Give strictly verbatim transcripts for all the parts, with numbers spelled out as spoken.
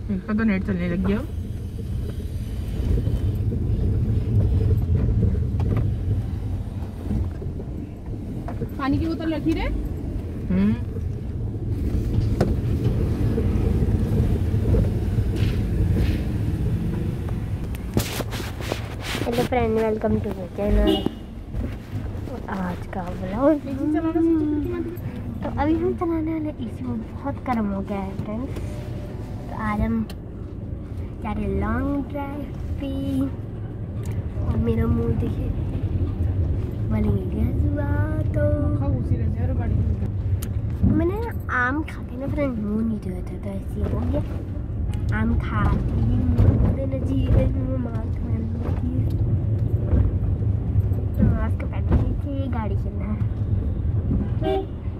इसका तो नेट चलने लग गया। पानी की बोतल रखी रे। Hmm hello friend, welcome to my channel. आज का ब्लॉग तो अभी हम चलाने वाले इसी में बहुत गर्म हो गया है फ्रेंड्स। तो आज हम जा रहे लॉन्ग ड्राइव पे और मेरा मुंह देखिए बनेगा हुआ। तो मैंने ना आम खा के ना फ्रेंड मुँह नहीं धोया था, तो ऐसे हो गया। आम खा के जी मास्क मास्क पहनने नीचे गाड़ी चलना है।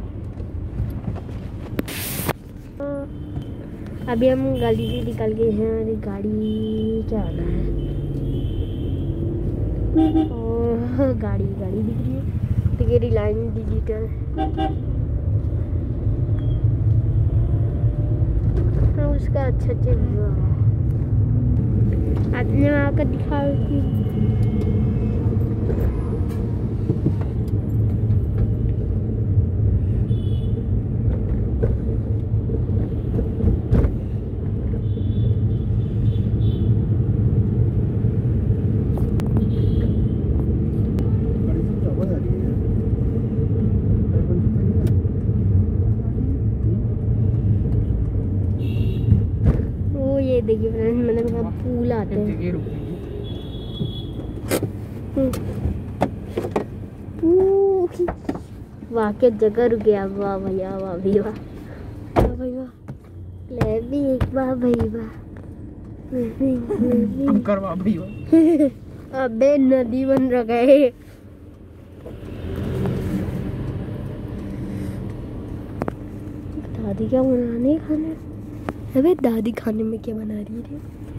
अभी हम गली से निकल गए हैं और गाड़ी क्या आना है। और गाड़ी गाड़ी दिख रही है, तो ये रिलायंस डिजिटल। हाँ, उसका अच्छा अच्छा व्यू आ रहा है। आपने वहाँ का दिखा देखिए फ्रेंड, मतलब यहाँ पूल आते हैं। वाह क्या जगह रुक गया। वाह भैया, वाह भैया, वाह भैया, ले भी एक वाह भैया, वाह भैया। अबे नदी बन रखा है। दादी क्या बनाने खाने? अबे दादी खाने में क्या बना रही है?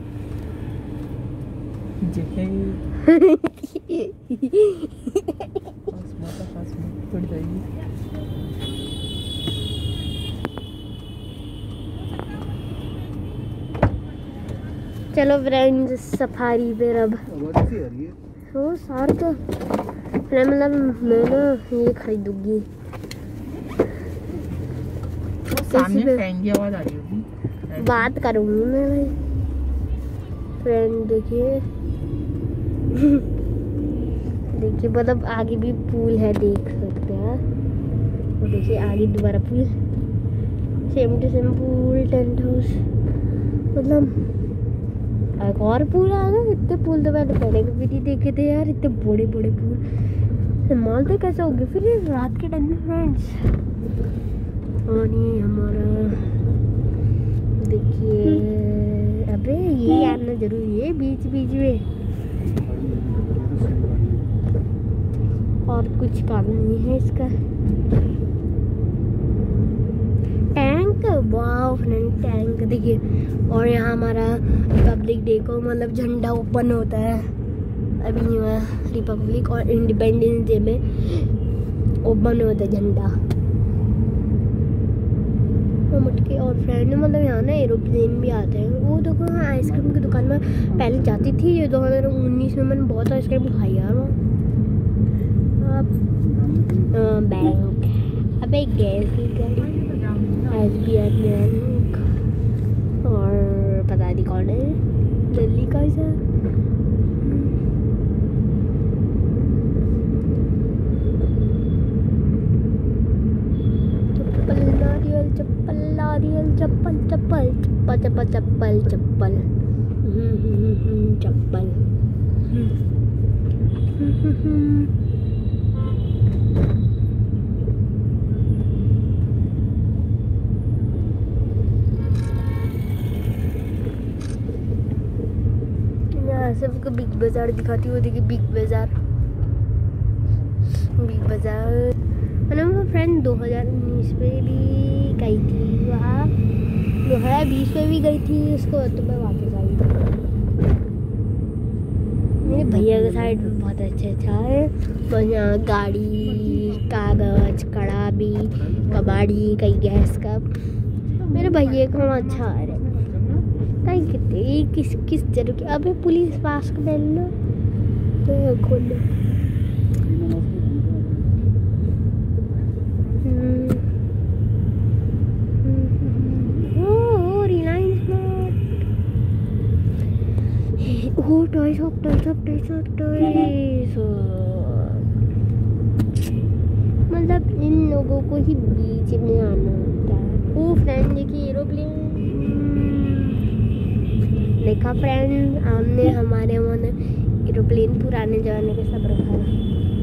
चलो फ्रेंड्स, सफारी पे अब वो सार का मतलब मैं ना ये खरीदूंगी। सामने फैन की आवाज आ रही होगी। बात करूँगी मैं भाई। फ्रेंड देखिए देखिए मतलब आगे भी पूल है, देख सकते हैं। और देखिए आगे दोबारा pool, same to same pool, tent house, मतलब एक और पूल आ गया। इतने पूल तो मैंने पहले कभी नहीं देखे थे यार, इतने बड़े बड़े पूल। माल तो कैसे हो गए फिर ये रात के टाइम में फ्रेंड्स। और ये हमारा देखिए, अबे ये आना जरूरी है बीच बीच में, और कुछ काम नहीं है इसका। टैंक, वाह फ्रेंड टैंक देखिए। और यहाँ हमारा रिपब्लिक डे को मतलब झंडा ओपन होता है अभी नहीं हुआ रिपब्लिक, और इंडिपेंडेंस डे में ओपन होता है झंडा मटके। और फ्रेंड मतलब यहाँ ना एरोप्लेन भी आते हैं। वो देखो हाँ, आइसक्रीम की दुकान में पहले जाती थी। ये दो हज़ार उन्नीस में मैंने बहुत आइसक्रीम खाई यार वहाँ। बैंक, अबे गैस की गाड़ी, एस बी आई बैंक, और पता नहीं कौन है दिल्ली का ऐसा। चप्पल नारियल, चप्पल चप्पल चप्पल चप्पल चप्पल चप्पल चप्पल। यहाँ से आपको बिग बाजार दिखाती हूँ। देखिए बिग बाजार, बिग बाजार मैंने वो फ्रेंड दो हज़ार उन्नीस में भी गई थी वहाँ, दो हज़ार बीस में भी गई थी। उसको तो मैं वापस आई थी। मेरे भैया का साइड में बहुत अच्छा अच्छा है। तो यहाँ गाड़ी, कागज, कड़ाबी, कबाड़ी, कई गैस का। मेरे भैया का वहाँ अच्छा आ रहा है। किस किस तरह की। अबे पुलिस मास्क पहन लो। खोलो। Oh toy shop toy shop toy shop toy मतलब इन लोगों को ही बीच में आना होता है। ओ फ्रेंड देखिए एरोप्लेन देखा फ्रेंड, हमने हमारे मन एरोप्लेन पुराने जमाने के सब रखा है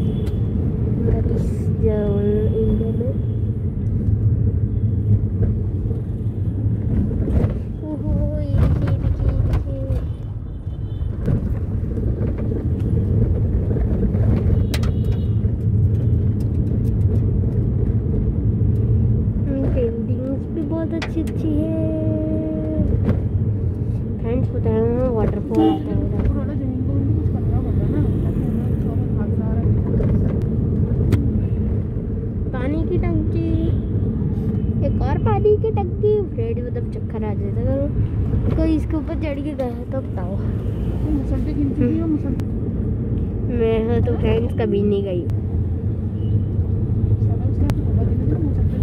इंडिया में। ओहो ये देखिए देखिए देखिए पेंटिंग्स भी बहुत अच्छी अच्छी है फ्रेंड्स। बताया ना वाटरफॉल आता है उधर। पुराना जमीन को भी कुछ करना पड़ता है ना, ताकि हमें थोड़ा भाग जा रहा है। पानी की टंकी, एक और पानी की टंकी। फ्रेंड मतलब चक्कर आ जाता है अगर कोई इसके ऊपर चढ़ के गया तो बताओ। मुसल्टे गिन चुकी हो मुसल्टे? मैं तो फ्रेंड्स कभी नहीं गई। चलो इसका तो बता देना जो मुसल्टे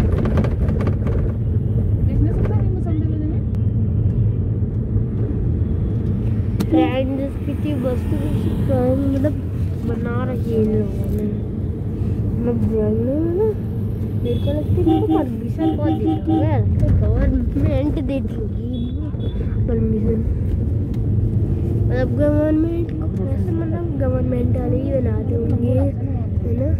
देखने सकता है मुसल्टे लेने में। फ्रेंड्स कितनी मस्त मतलब बना रही है इन लोगों ने। मतलब मेरे को लगता है परमिशन बहुत देता है गवर्नमेंट देती होगी परमिशन। मतलब गवर्नमेंट वैसे मतलब गवर्नमेंट वाले ही बनाते होंगे है ना।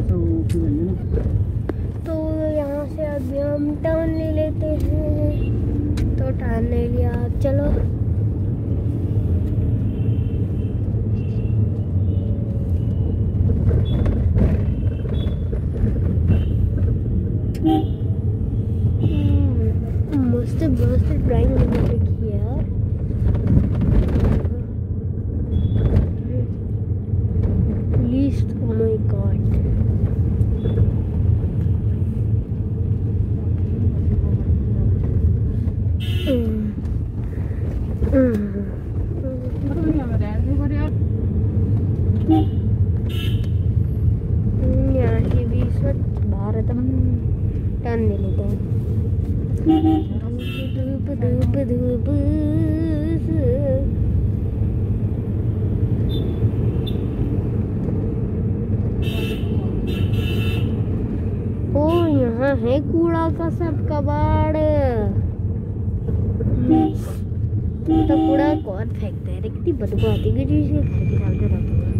तो यहाँ से अभी हम टर्न ले लेते हैं। तो टर्न ले लिया, चलो मस्त मस्त ड्राइंग बना रखी है यार। Police oh my God. यहाँ की भी स्वच्छ भारत हम टर्न ले लेते हैं। धूप धूप धूप ओ यहाँ है कूड़ा का सब कबाड़। तो कूड़ा कौन फेंकता है? कितनी बदबू आती है जो इसके घर के सामने रहता है।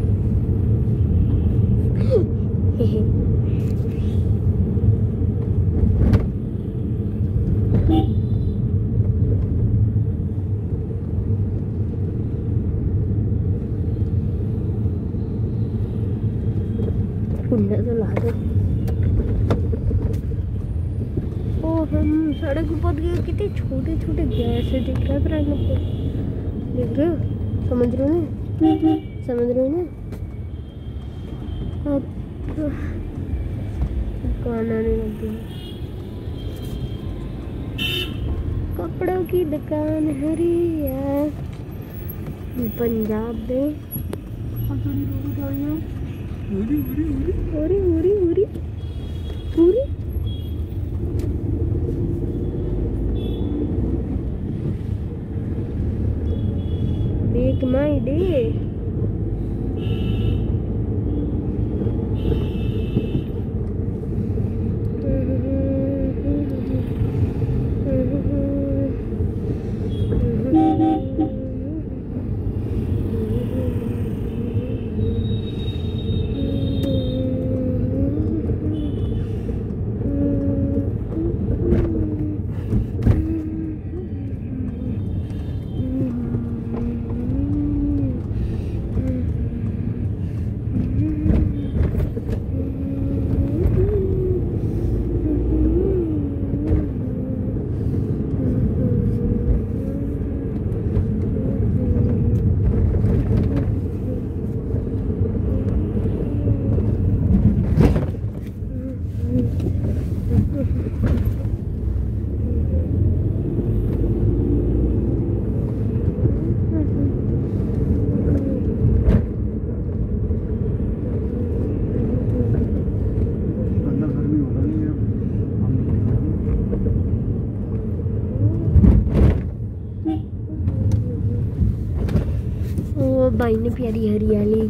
कुंडा तो ला दो। ओ हम सड़क पर गए, कितने छोटे छोटे गैस दिख रहा है फ्रेंड को। देख रहे हो? समझ रहे हो ना? समझ रहे हो ना? अब दुकान आने लगी। कपड़ों की दुकान हरिया पंजाब में। Uri Uri Uri Uri Uri Uri make my day। भाई ने प्यारी हरियाली,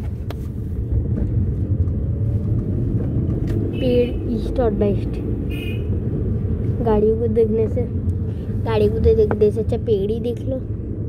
पेड़ ईस्ट और वेस्ट। गाड़ियों को देखने से गाड़ी को तो देखने से अच्छा पेड़ ही देख लो।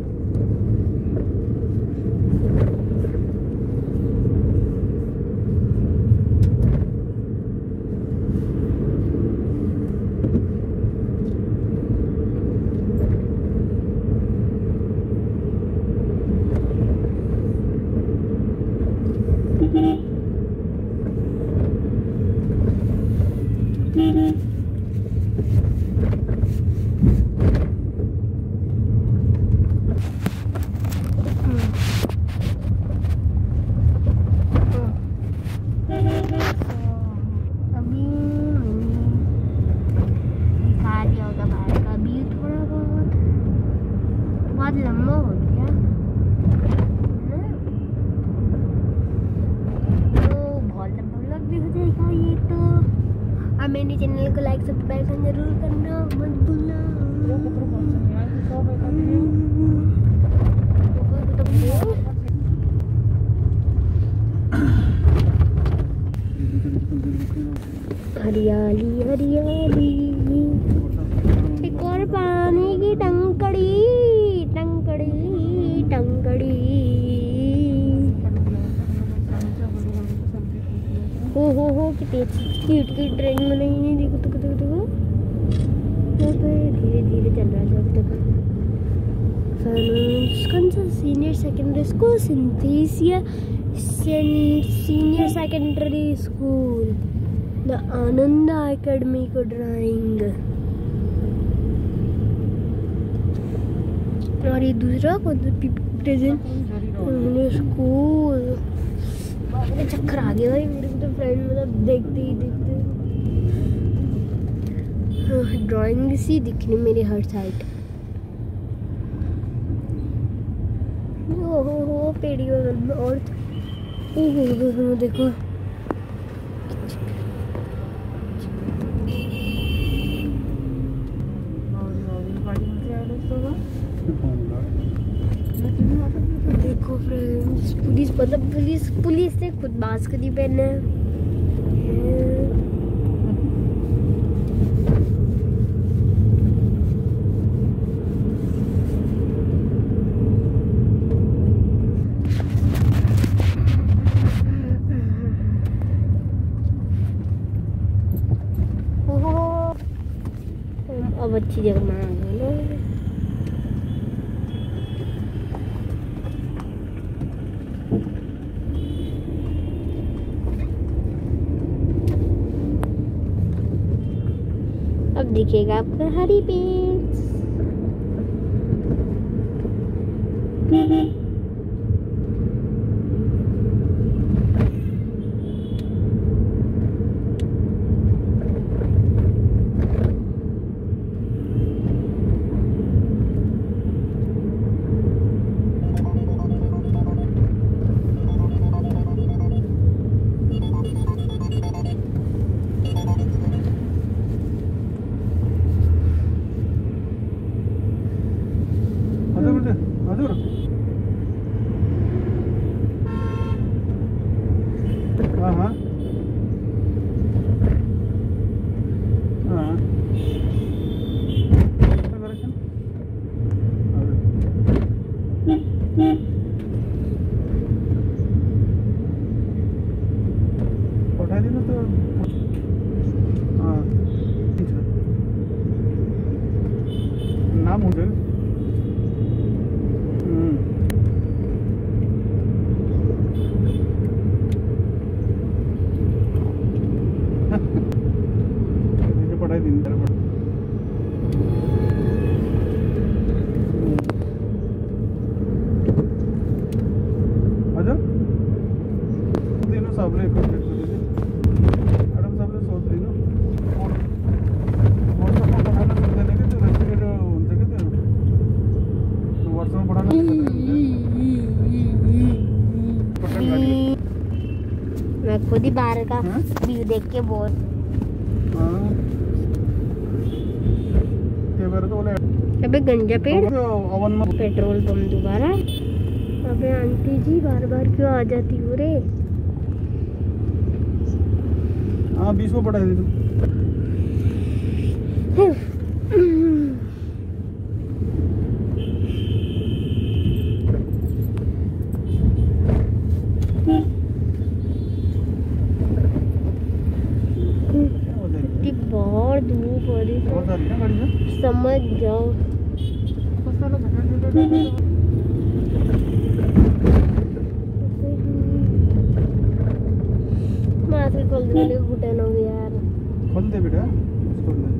लंबा हो गया तो बहुत लंबा व्लॉग भी हो जाएगा ये तो। और मेरे चैनल को लाइक सब्सक्राइब जरूर करना मत भूलना। हरियाली हरियाली, एक और पानी की टंकड़ी टंकड़ी टंकड़ी। हो हो हो कितनी अच्छी क्यूट क्यूट ड्राइंग बनाई है। देखो देखो देखो देखो धीरे धीरे चल रहा है अब तक। Senior secondary school, Synthesia senior secondary school, the Ananda academy को ड्राइंग। और ये दूसरा कौन सा प्रेजेंट स्कूल। चक्कर आ गया भाई मेरे को तो फ्रेंड, मतलब देखते ही देखते ड्राइंग सी दिखनी मेरी हर साइड। ओहो हो पेड़ी और ओहो हो देखो देखो फ्रेंड्स, पुलिस मतलब पुलिस पुलिस ने खुद मास्क नहीं पहना है। अब अच्छी जगह में अब दिखेगा आपका हरी पेड़। हाँ हाँ हाँ पठा दी ना तो हाँ नाम हो जाए। पढ़ाई दिन तर पढ़ अच्छा तीनों साबले कंप्लीट कर दीजिए। मैडम साबले सोच रही ना और व्हाट्सएप में पढ़ाना सीख देने के जो रेस्टिकेट उनसे कहते हैं तो व्हाट्सएप में पढ़ाना मैं खुद ही बाहर का व्यू देख के बहुत अबे गंजा पेड़। ओवन में पेट्रोल पंप दोबारा अबे आंटी जी बार बार क्यों आ जाती हो रे? हाँ बीस को पढ़ा दी तू। बहुत धूप हो रही है, समझ जाओ। मास्क खोल दे ले, घुटन हो गया यार। खोल दे बेटा, खोल दे।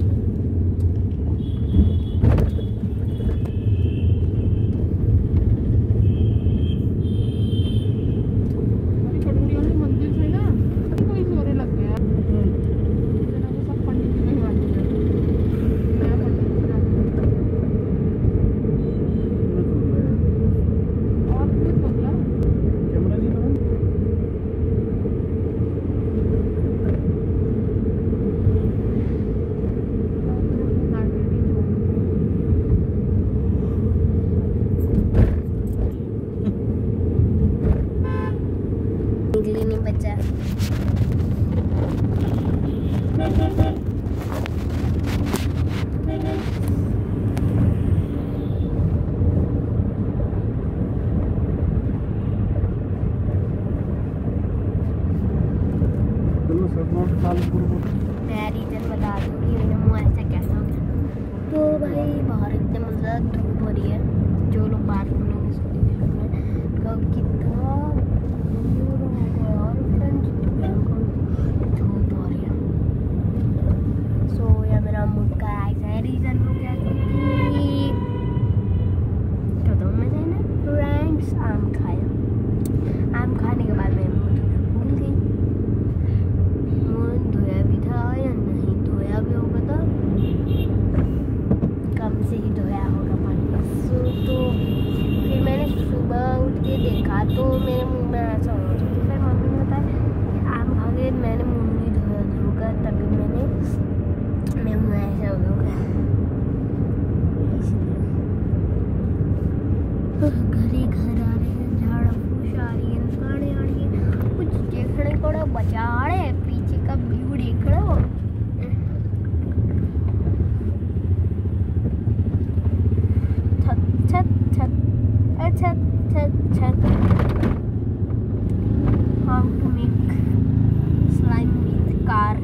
निकली नहीं बचा। मैं रीजन बता दूंगी मेरे मुँह ऐसा कैसा हो गया। तो भाई बाहर इतने मतलब धूप हो रही है, जो लोग बाहर घूमने की सोच रहे हैं कितना धूप हो रही है। सो या मेरा मूड का ऐसा रीजन हो गया क्योंकि तो मैंने ना फ्रेंड्स आम खाया। आम खाने के बाद मैं मूड भूल गई, मूड धोया भी था या नहीं धोया भी होगा तो कम से ही धोया होगा पानी। सो तो फिर मैंने सुबह उठ के देखा तो मेरे मुंह में ऐसा हो रहा था। फिर मम्मी ने बताया कि आम खा के मैंने मुंह नहीं धोया होगा, तभी मैंने मेरे मुंह ऐसा हो गया। घर ही घर आ रहे हैं, झाड़ फूस आ रही है, गाड़ी आ रही है, कुछ देखने को ना बचा रहे, पीछे का व्यू देख रहे हो। छत छत छत छत छत छत how to make slime with car।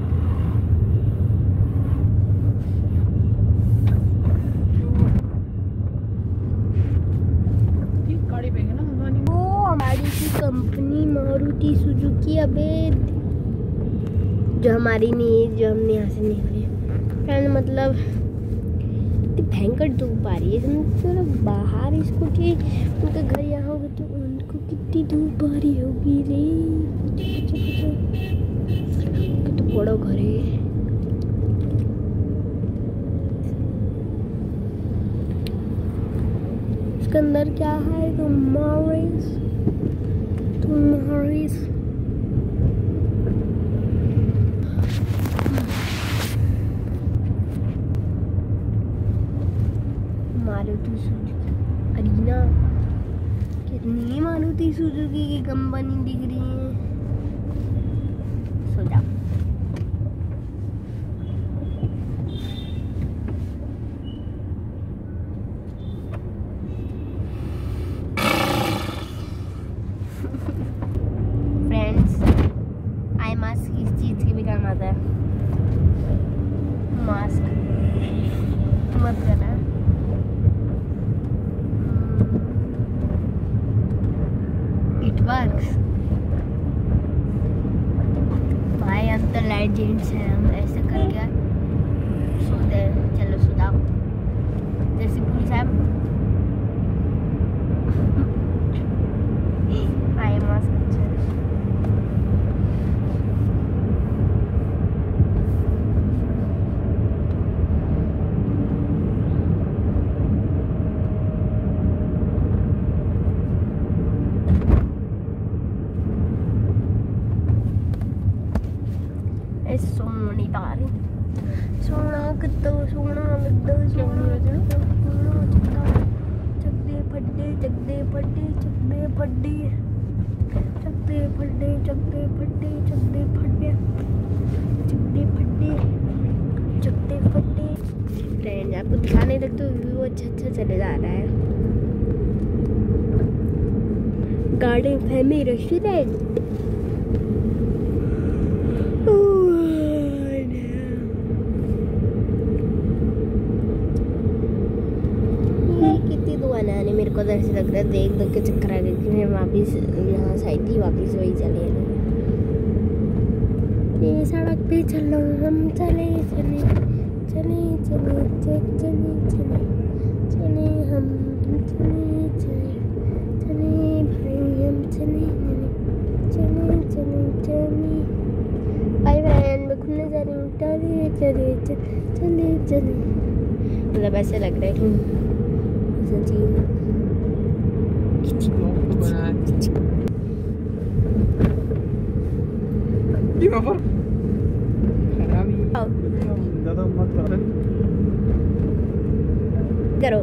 गाड़ी पे ना हमारी वो हमारी की कंपनी मारुति सुजुकी, अबे जो हमारी नहीं है, जो हमने यहाँ से निकले मतलब भयंकर धूप आ रही है। समझो बाहर स्कूटी उनका घर यहाँ होगा तो उनको कितनी धूप आ रही होगी रे। कितना बड़ा घर है। इसके अंदर क्या है? तुम्हारे तुम्हारे मारुति सुजुकी अरीना, कितनी मारुति सुजुकी की कंपनी दिख रही है। सो जाओ। फ्रेंड्स, आई मास्क किस चीज के भी काम आता है? मास्क मत करना। It works। भाई हम तो लाइट जेंट्स हैं, हम ऐसे करके सोते हैं। चलो सुधाओ जैसे पुलिस साहब। आई मास्क so फड्डे चकते फड्डे चकते फड्डे चकते फड्डे चकते फड्डे चकते फड्डे। फ्रेंड्स आपको दिखाने तक तो व्यू अच्छा अच्छा चले जा रहा है। गार्डन फैमिली रेस्टोरेंट बनाने मेरे को ऐसे लग रहा है देख देख के चक्कर आ गया कि मैं वापिस यहाँ साइड ही वापिस वही चले ये सड़क पे चलो हम चले चले चले चले चले चले चले चले हम चले चले चले भाई हम चले चले चले चले भाई बहन मैं खुलने जा रही हूँ चले चले चले चले मतलब ऐसे लग रहा है कि ज़्यादा मत करो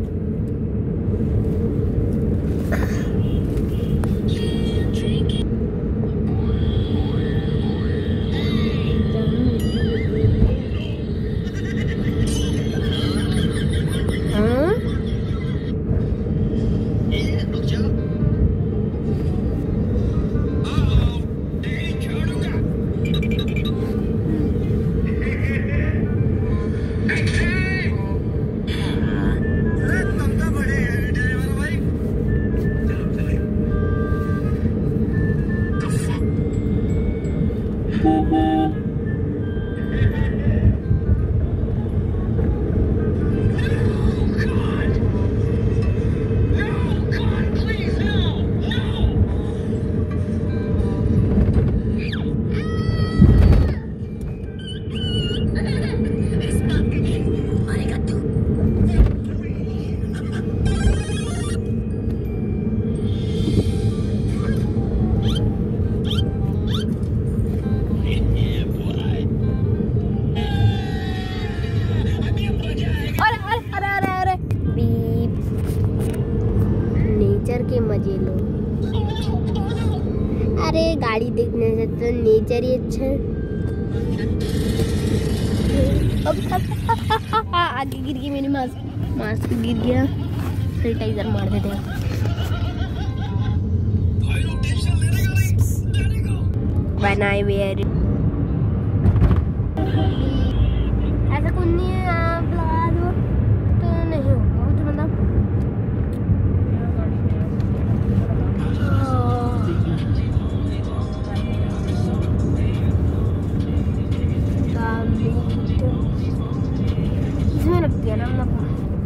के मजे लो। अरे गाड़ी देखने से तो नेचर ही अच्छा है। आगे गिर गई मेरी मास्क मास्क गिर गया। सैनिटाइजर मार देते हैं। When I wear it ऐसा कुछ नहीं है, आप लगा दो तो नहीं होगा तो मतलब इसमें लगती है ना मतलब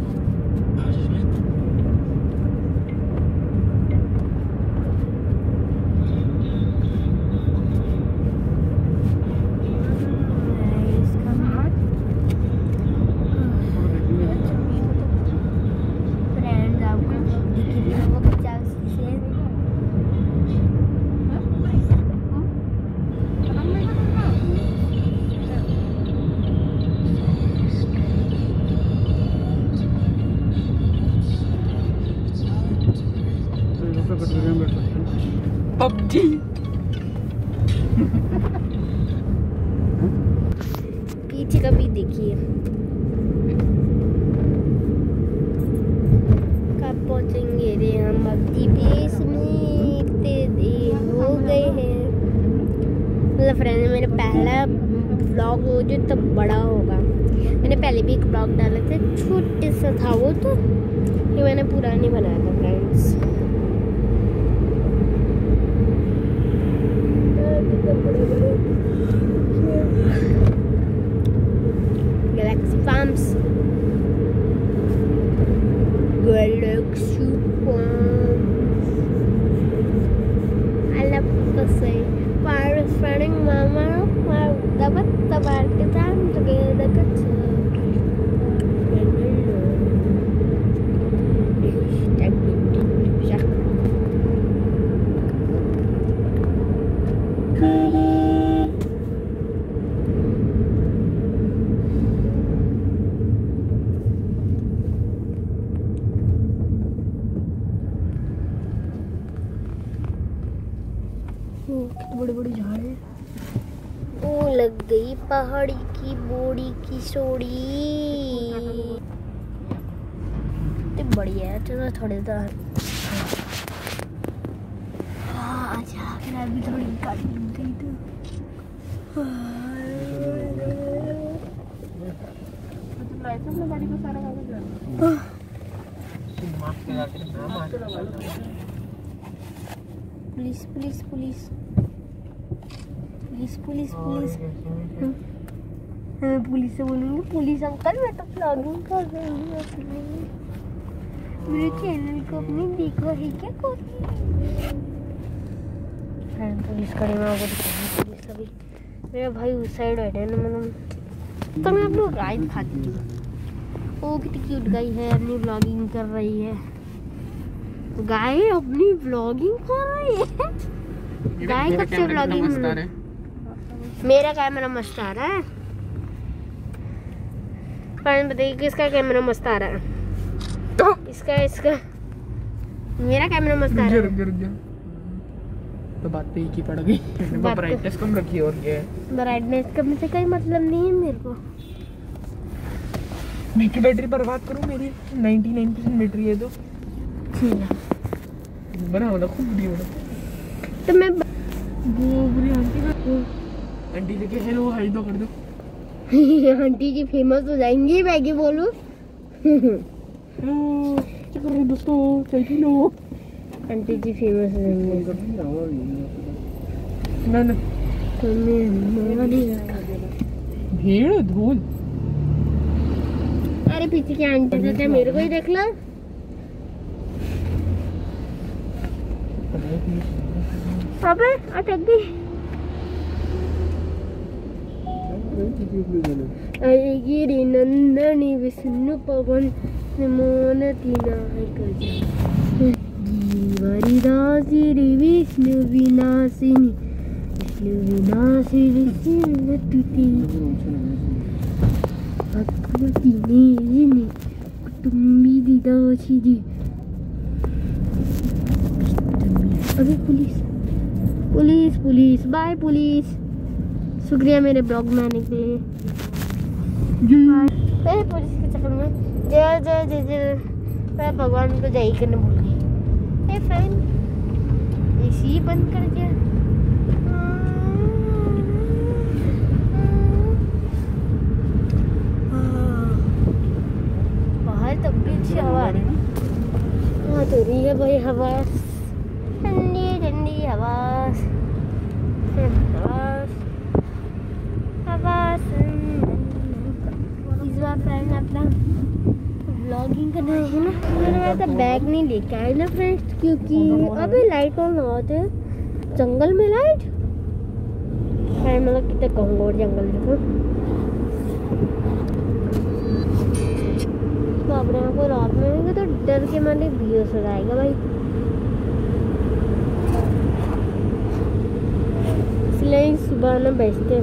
पबजी पीछे का भी देखिए कब पहुंचेंगे रे हम पबजी बेस में। इतने देर हो गए हैं। मतलब फ्रेंड मेरा पहला ब्लॉग हो जो तब बड़ा होगा। मैंने पहले भी एक ब्लॉग डाला था, छोटे सा था वो, तो ये मैंने पूरा नहीं बनाया था friends. Galaxy Farms. Galaxy Farms. I love to say, Paris running mama, the but the time together. कितने बड़े बड़े झाड़ हैं। ओ लग गई पहाड़ी की बोड़ी की सोड़ी। कितनी बढ़िया है। चलो थोड़े देर अच्छा लग रहा है। अभी थोड़ी गाड़ी मिल गई तो लाइसेंस में गाड़ी को सारा कागज है। Police police police police police police मैं पुलिस से बोलूँगी पुलिस अंकल मैं तो व्लॉगिंग कर रही हूँ अपनी, मेरे चैनल को अपनी देखा है क्या कोई। पुलिस खड़ी में आपको दिखाऊंगी पुलिस। अभी मेरा भाई उस साइड बैठे है ना, मतलब तो मैं आप लोग गाय दिखाती हूँ। ओ कितनी क्यूट गाय है, अपनी व्लॉगिंग कर रही है। गाय अपनी व्लॉगिंग कर रही है। गाय कब से व्लॉगिंग? मेरा कैमरा मस्त आ रहा है। फ्रेंड बताइए किसका कैमरा मस्त आ रहा है? इसका इसका मेरा कैमरा मस्त आ रहा है। तो बात तो एक ही पड़ गई। ब्राइटनेस कम रखी और क्या है? ब्राइटनेस कम से कोई मतलब नहीं है मेरे को। मैं की बैटरी बर्बाद करूं? मेरी निन्यानवे परसेंट बैटरी है तो ठीक है बना वाला खूब वीडियो बना। तो मैं वो बुरी आंटी का आंटी से के हेलो हाय दो कर दो। आंटी जी फेमस हो जाएंगी मैं क्या बोलूं। हेलो क्या कर रहे हो दोस्तों? चल लो आंटी जी फेमस हो जाएंगे। ना ना तो मैं भीड़ धूल। अरे पीछे की आंटी तो क्या मेरे को ही देख लो। अबे अटक गई। आएगी रे नंदनी विष्णु पवन मोनती नायक जीवरी दासी रे विष्णु विनाशिनी विष्णु विनाशिनी शिवतुति भगवती नेजिनी कुटुंबी दिदासी जी। अभी police police police bye police. शुक्रिया मेरे ब्लॉग में आने के लिए। बाय पुलिस के चक्कर में जय जय जय जय मैं भगवान को जय करने भूल गई। हे फ्रेंड एसी बंद कर दिया। बाहर तब भी अच्छी हवा आ रही है। हाँ तो रही है भाई हवा, ठंडी ठंडी हवा हवा। इस बार फ्रेंड अपना व्लॉगिंग करना है ना, मैंने वैसा बैग नहीं लेके आए ना फ्रेंड्स, क्योंकि अभी लाइट ऑन होते जंगल में लाइट फ्रेंड मतलब कितने घंघोर जंगल देखो। तो अपने आप को रात में होंगे तो डर के मारे बेहोश हो जाएगा भाई। इसलिए सुबह ना बेचते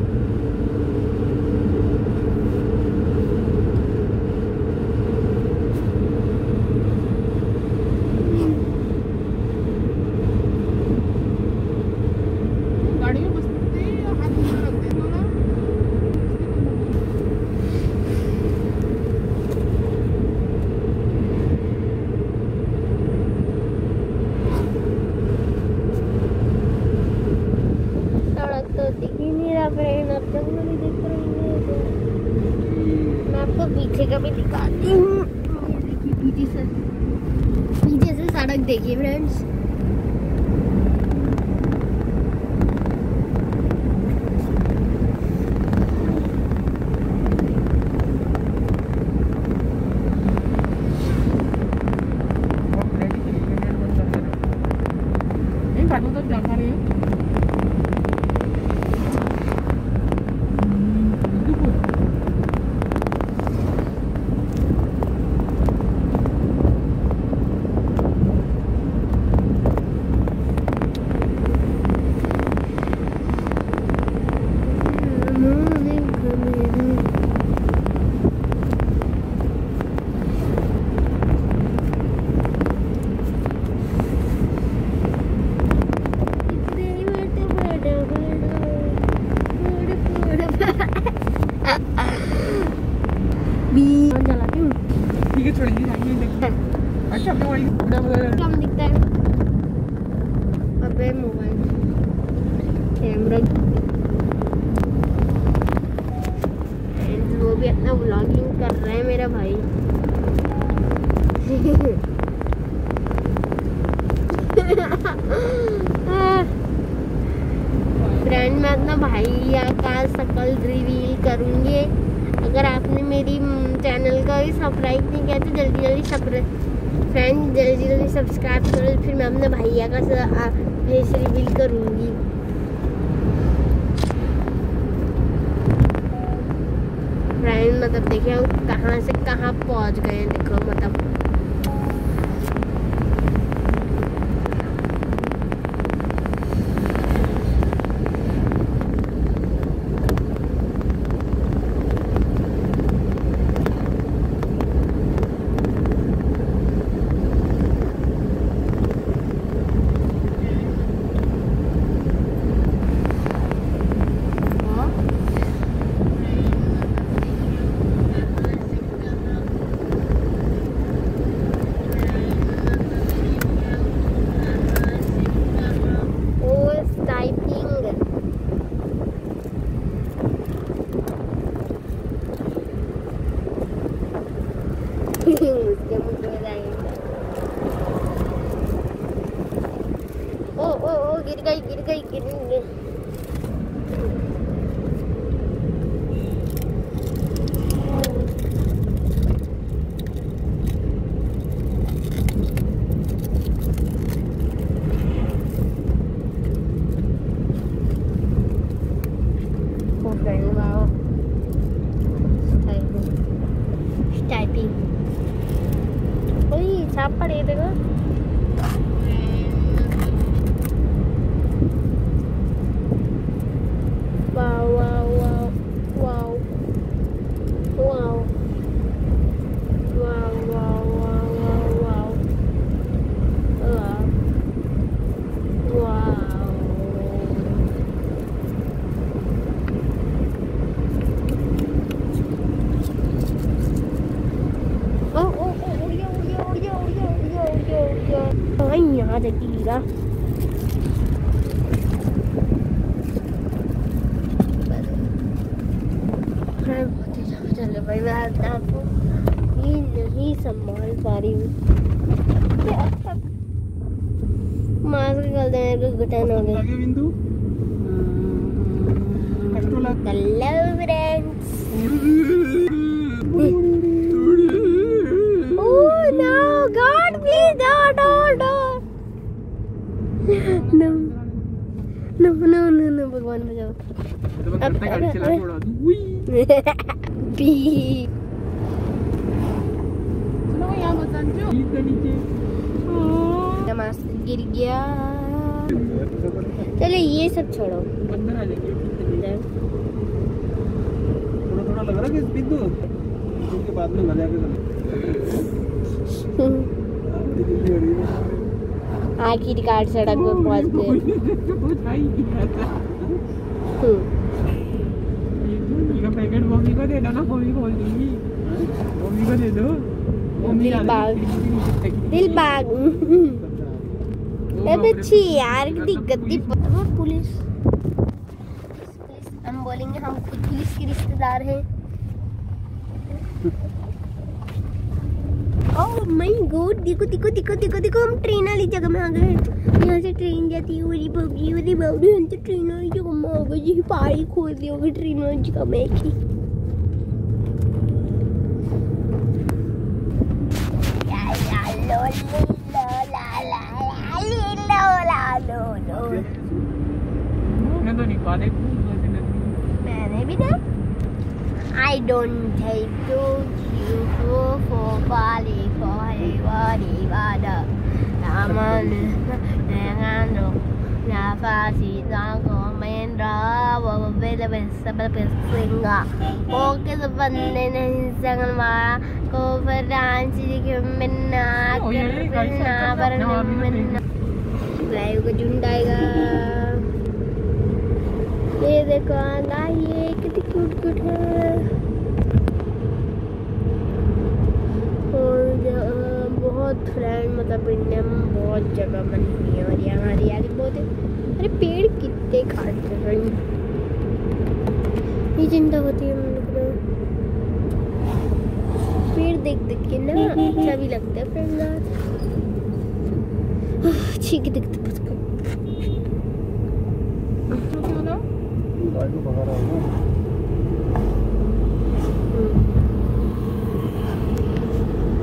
पीछे का भी दिखाती हूँ। पीछे से पीछे से सड़क देखिए फ्रेंड्स। अच्छा मोबाइल कम दिखता है। अबे मोबाइल कैमरा वो भी अपना व्लॉगिंग कर रहे हैं मेरा भाई। फ्रेंड मैं अपना भैया का शक्ल रिवील करूँगी। अगर आपने मेरी चैनल का भी सब्सक्राइब नहीं किया तो जल्दी जल्दी सब्सक्राइब फ्रेंड जल्दी जल्दी सब्सक्राइब करो, फिर मैं अपने भैया का फेस रिवील करूँगी। फ्रेंड मतलब देखिए हम कहाँ से कहाँ पहुँच गए हैं, देखो मतलब उसके मुंह में जाएगा। ओ ओ ओ गिर गई गिर गई गिर गई। छाप पड़ी देखो। वाव वाव वाव वाव वाव वाव वाव वाव वाव वाव वाव ओ ओ ओ उड़ गया उड़ गया उड़ गया उड़ गया उड़ गया उड़ गया उड़ गया। हाँ यहाँ देखिए गिरा। चलो भाई मैं आपको ये नहीं संभाल पा रही हूँ। मास्क निकाल देने को घुटन हो गई। आगे बिंदु hello friends. Oh no God please don't don't don't no no no no no भगवान बचाओ। तो मैं करते गाड़ी चला के उड़ा दूं। बी सुनो यहाँ मत समझो इधर नीचे मास्क गिर गया। चलो ये सब छोड़ो अंदर आ जाएंगे। थोड़ा थोड़ा लग रहा है कि बिंदु उसके बाद में मजा आ आखिरकार सड़क पे पहुंच गए। पैकेट मम्मी को दे दो ना, मम्मी खोल दूंगी। मम्मी को दे दो। दिल बाग दिल बाग ये बच्ची यार कितनी गद्दी वो पुलिस पुलिस हम बोलेंगे हम खुद पुलिस के रिश्तेदार हैं। ओह माय गॉड देखो देखो देखो देखो देखो हम ट्रेन वाली जगह में आ गए। यहाँ से ट्रेन जाती है ओरी बबली ओरी बबली हम तो ट्रेन वाली जगह में आ गए। जी पहाड़ी खोल दी होगी ट्रेन वाली जगह में की। मैं तो निकाले मैंने भी ना I don't take to you for for bali for bali bada naman nangano na fasi zango mendra wa bela besa bela besinga okay the bande nahi sangalma ko faransi ke minna karna barna minna live का झुंड आएगा। ये देखो आगा ये कितनी cute cute है। और friend मतलब इंडिया में बहुत जगह बनी हुई है और यहाँ हरियाली बहुत है। अरे पेड़ कितने काटते हैं, ये चिंता होती है हम लोग को। पेड़ देख देख के ना अच्छा भी लगता है फ्रेंड यार। ठीक है दिखते बस तो क्या बताओ? गाय को भगा रहा हूँ।